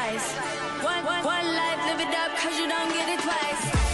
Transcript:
price. One life, live it up, cause you don't get it twice.